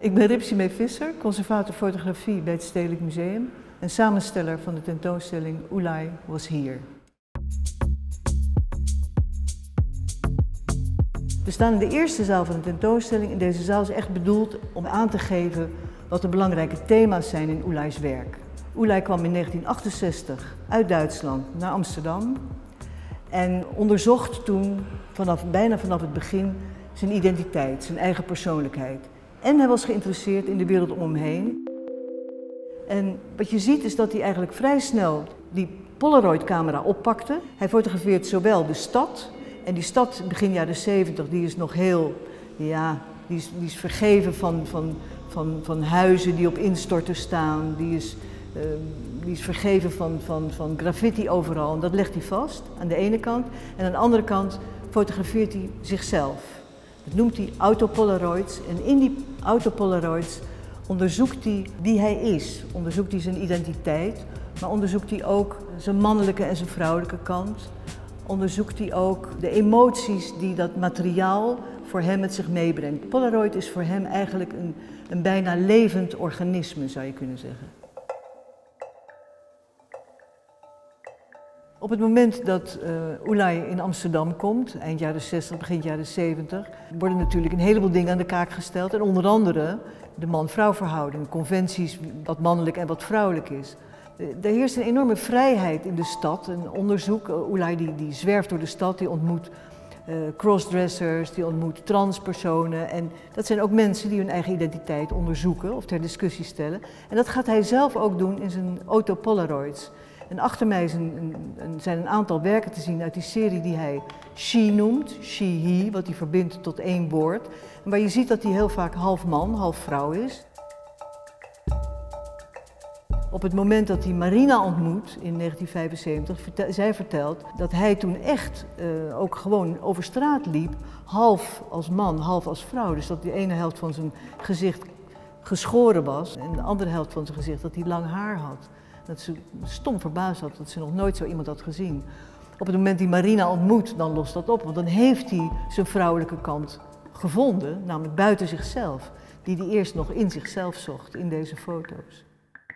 Ik ben Ripsime Visser, conservator fotografie bij het Stedelijk Museum en samensteller van de tentoonstelling Oelai was hier. We staan in de eerste zaal van de tentoonstelling en deze zaal is echt bedoeld om aan te geven wat de belangrijke thema's zijn in Oelai's werk. Oelai kwam in 1968 uit Duitsland naar Amsterdam en onderzocht toen bijna vanaf het begin zijn identiteit, zijn eigen persoonlijkheid. En hij was geïnteresseerd in de wereld om hem heen. En wat je ziet is dat hij eigenlijk vrij snel die Polaroid-camera oppakte. Hij fotografeert zowel de stad, en die stad begin jaren 70, die is nog heel, ja, die is vergeven van huizen die op instorten staan. Die is vergeven van graffiti overal en dat legt hij vast aan de ene kant. En aan de andere kant fotografeert hij zichzelf. Dat noemt hij autopolaroids en in die autopolaroids onderzoekt hij wie hij is. Onderzoekt hij zijn identiteit, maar onderzoekt hij ook zijn mannelijke en zijn vrouwelijke kant. Onderzoekt hij ook de emoties die dat materiaal voor hem met zich meebrengt. Polaroid is voor hem eigenlijk een bijna levend organisme, zou je kunnen zeggen. Op het moment dat Oelai in Amsterdam komt, eind jaren 60, begin jaren 70, worden natuurlijk een heleboel dingen aan de kaak gesteld. En onder andere de man-vrouw verhouding, conventies wat mannelijk en wat vrouwelijk is. Er heerst een enorme vrijheid in de stad, een onderzoek. Oelai die zwerft door de stad, die ontmoet crossdressers, die ontmoet transpersonen. En dat zijn ook mensen die hun eigen identiteit onderzoeken of ter discussie stellen. En dat gaat hij zelf ook doen in zijn autopolaroids. En achter mij zijn een aantal werken te zien uit die serie die hij She noemt, She-He, wat hij verbindt tot één woord. En waar je ziet dat hij heel vaak half man, half vrouw is. Op het moment dat hij Marina ontmoet in 1975, zij vertelt dat hij toen echt ook gewoon over straat liep, half als man, half als vrouw. Dus dat de ene helft van zijn gezicht geschoren was en de andere helft van zijn gezicht dat hij lang haar had. Dat ze stom verbaasd had dat ze nog nooit zo iemand had gezien. Op het moment die Marina ontmoet, dan lost dat op, want dan heeft hij zijn vrouwelijke kant gevonden, namelijk buiten zichzelf, die hij eerst nog in zichzelf zocht in deze foto's.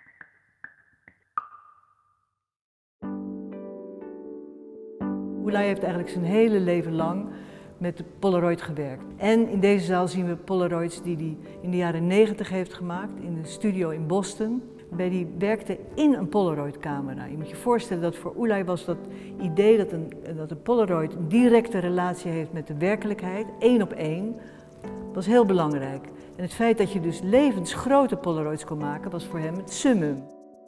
Oelai heeft eigenlijk zijn hele leven lang met de Polaroid gewerkt. En in deze zaal zien we Polaroids die hij in de jaren 90 heeft gemaakt in een studio in Boston. Waarbij hij werkte in een Polaroid-camera. Je moet je voorstellen dat voor Oelai was dat idee dat een Polaroid een directe relatie heeft met de werkelijkheid, één op één, was heel belangrijk. En het feit dat je dus levensgrote Polaroids kon maken, was voor hem het summum.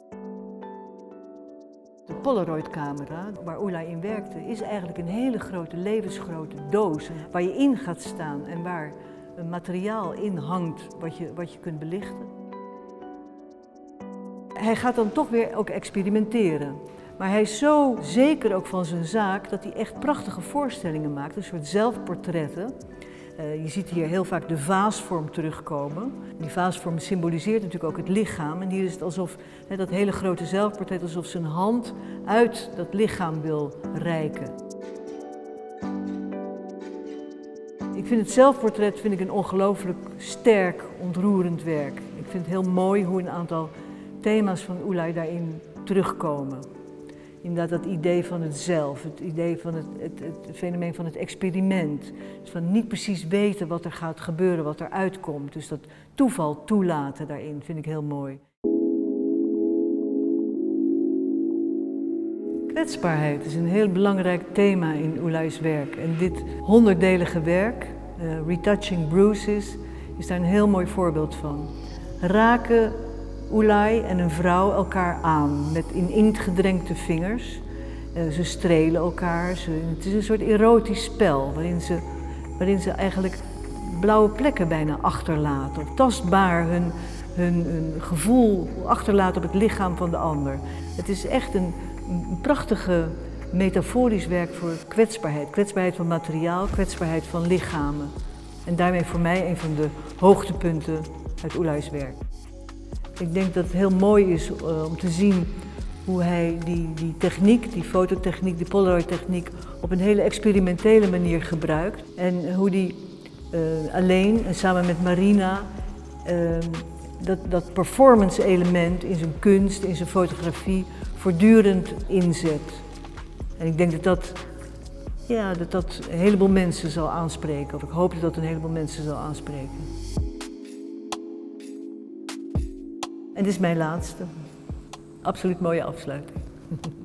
De Polaroid-camera, waar Oelai in werkte, is eigenlijk een hele grote, levensgrote doos waar je in gaat staan en waar een materiaal in hangt wat je kunt belichten. Hij gaat dan toch weer ook experimenteren. Maar hij is zo zeker ook van zijn zaak dat hij echt prachtige voorstellingen maakt, een soort zelfportretten. Je ziet hier heel vaak de vaasvorm terugkomen. Die vaasvorm symboliseert natuurlijk ook het lichaam. En hier is het alsof dat hele grote zelfportret, alsof zijn hand uit dat lichaam wil reiken. Ik vind het zelfportret een ongelooflijk sterk, ontroerend werk. Ik vind het heel mooi hoe een aantal thema's van Oelai daarin terugkomen. Inderdaad, dat idee van het zelf, het idee van het fenomeen van het experiment. Dus van niet precies weten wat er gaat gebeuren, wat er uitkomt. Dus dat toeval toelaten daarin vind ik heel mooi. Kwetsbaarheid is een heel belangrijk thema in Oelai's werk. En dit 100-delige werk, Retouching Bruises, is daar een heel mooi voorbeeld van. Raken Oelai en een vrouw elkaar aan met in inkt gedrenkte vingers. Ze strelen elkaar. Het is een soort erotisch spel waarin ze eigenlijk blauwe plekken bijna achterlaten. Of tastbaar hun gevoel achterlaten op het lichaam van de ander. Het is echt een prachtige metaforisch werk voor kwetsbaarheid. Kwetsbaarheid van materiaal, kwetsbaarheid van lichamen. En daarmee voor mij een van de hoogtepunten uit Oelai's werk. Ik denk dat het heel mooi is om te zien hoe hij die techniek, die fototechniek, die Polaroid-techniek op een hele experimentele manier gebruikt. En hoe die alleen en samen met Marina dat performance element in zijn kunst, in zijn fotografie, voortdurend inzet. En ik denk dat dat een heleboel mensen zal aanspreken, of ik hoop dat dat een heleboel mensen zal aanspreken. En dit is mijn laatste. Absoluut mooie afsluiting.